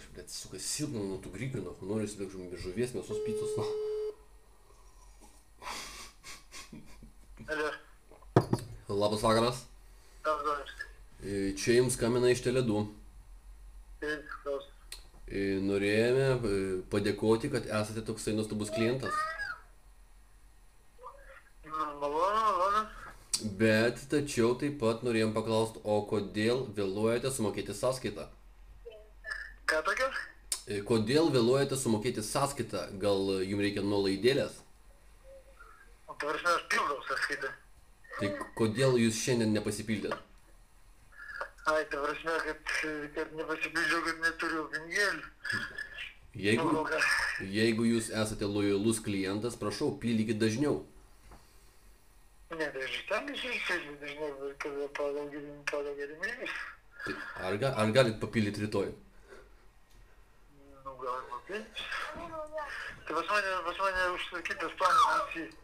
aš, bet, suka, silpna nuo tų grikių, noriu įsidėk žuvies, mėsos picos, Alio. Labas vakaras. Labas. Čia jums skambina iš Tele2. Taip, klaus. Norėjome padėkoti, kad esate toksai nuostabus klientas. Malonu. Bet tačiau taip pat norėjom paklausti, o kodėl vėluojate sumokėti sąskaitą? Ką tokio? Kodėl vėluojate sumokėti sąskaitą? Gal jums reikia nuolaidėlės? O tavarsime, aš pildau sąskaitą. Tai kodėl jūs šiandien nepasipildėt? Ai, tavarsime, kad nepasipildžiau, kad neturiu pinigėlių. Jeigu jūs esate lojalus klientas, prašau, pildykit dažniau. Ne, tai aš stengiuosi išpildyti dažniau, kada pagal gerį mėnesį. Tai ar galit papildyti rytoj? Nu, gal ir papildyti. Tai pas mane užsakytas planas visi.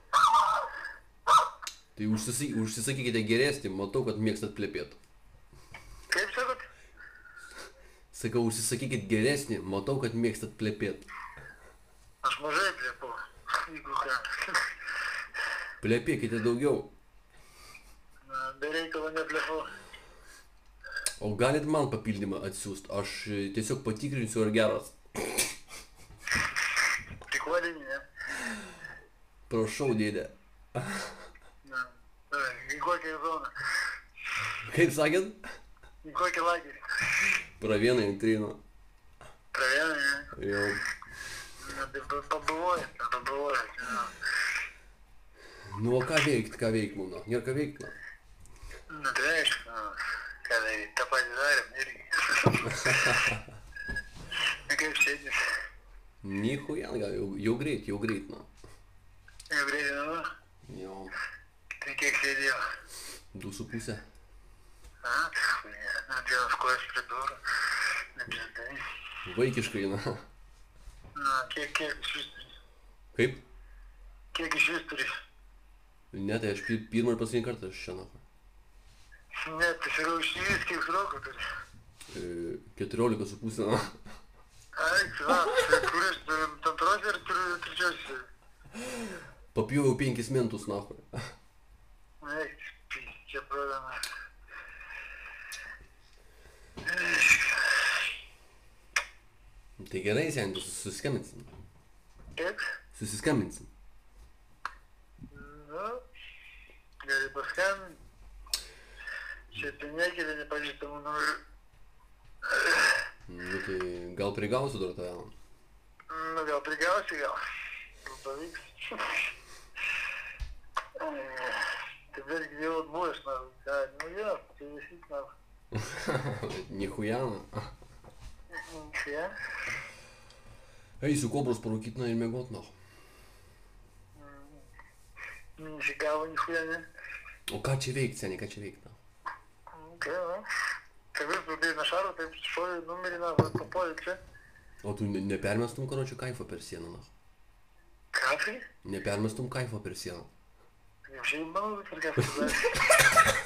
Tai užsisakykite geresnį, matau, kad mėgstat plepėt. Kaip sakot? Sakau, užsisakykit geresnį, matau, kad mėgstat plepėt. Aš mažai plepu, jeigu ką. Plepėkite daugiau. Be reikalo neplepu. O galit man papildymą atsiųst, aš tiesiog patikrinsiu, ar geras. Tik vadinį, ne? Prašau, dėdė. Na, į kokią zoną? Kaip sakėt? Į kokį lagerį? Pravieną intrino. Pravieną, ne? Jau. Na, tai pabuvojat. Nu, o ką veikt, mano? Nėra ką veikt, na. Na, tai aišku, ką tai tą patį darėm, irgi. Na, kaip sėdės? Nichuja, gal, jau greit, na. Jau greitai, nu? Jau. Tai kiek sėdėjo? 2,5. A, na, dienas kojas prie durų. Nebžintai. Vaikiškai, na. Na, kiek iš vis turi? Kaip? Kiek iš vis turi? Ne, tai aš pirmą ir paskutinį kartą aš čia, na. Ne, tai sakau, iš vis kiek srauko turi? 14,5, na. Ai, va, kuris antros ir trečios. Papjoviau 5 mentus, na. Ai, čia problema. Tai gerai, seniai, susiskambinsim. Kaip? Susiskambinsim. Nu, gali paskambinti. Čia tai nekelia nepažįstamų numerių. Nu tai gal prigausiu dar tave. Nu, gal prigausi, gal. Gal pavyks. Tai vėlgi jau atbuvęs, nu jo, tai visi, na. Nichuja, na. Čia? Eisiu kobros parūkyt, na, ir mėgot, na. Nesigavo nichuja, ne? O ką čia veikt, seniai, ką čia veikt, na? Kai, na. Kai vis pradėjai nuo šaro, taip šovė numerį, na, papuolė čia. O tu nepermestum, karočią, kaifą per sieną, na? Kafį? Nepermestum kaifą per sieną. Jau šiaip manau, per kafį sudarė.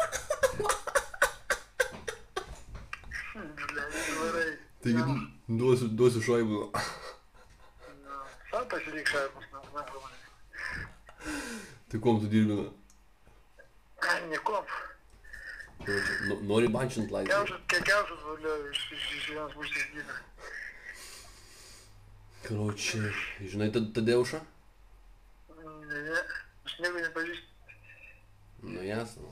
Taigi duosiu šaibų. Na, sau pasilik šaibus, na, žmonės. Tai kuom tu dirbi, na? Niekuom. Nori bančint laisvę. Kiekiausias valiau iš vienos pusės gyvena. Karočią, žinai Tadeušą? Ne, aš nieko nepažįstu. Nu, jasno.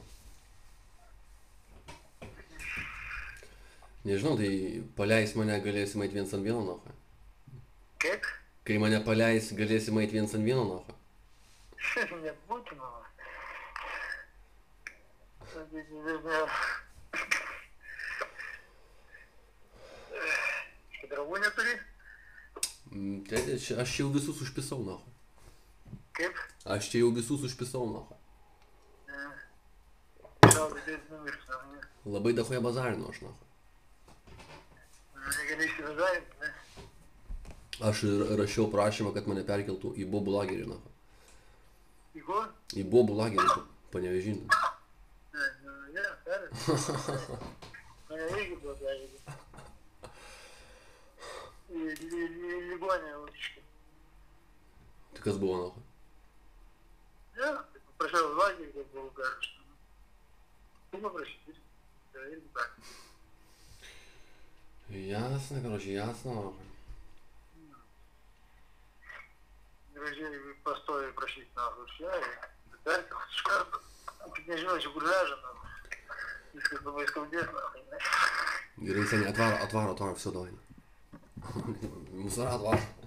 Nežinau, tai paleis mane, galėsim eit 1-1, nacha. Kaip? Kai mane paleis, galėsim eit 1-1, nacha. Nebūtina. Sakykime, vis ne. Draugų neturi? Tai aš jau visus užpisau, nacha. Kaip? Aš čia jau visus užpisau, nacha. Gal didės numeris, ne? Labai dahoje bazarinu aš, nacha. Negali įsivaizduojant, ne? Aš rašiau prašymą, kad mane perkeltų į bobų lagerį, nacha. Į ko? Į bobų lagerį, Panevėžinį. Ne, perės. Mane irgi buvo perės. ligonė visiškai. Tai kas buvo, nahu? Ne, tai paprašiau valgyti, kad buvau karštą. Tu paprašyti. Tai irgi tak. Ясно, короче, ясно, наhu. Gražiai pastoviai prašyti nahų iš ją ir perkelt iš karto. Tik nežinau, čia kur veža nahų. Viskas labai skaudės nahų, ne? Gerai, seniai, atvaro, все, давай. Мусора, atvaro.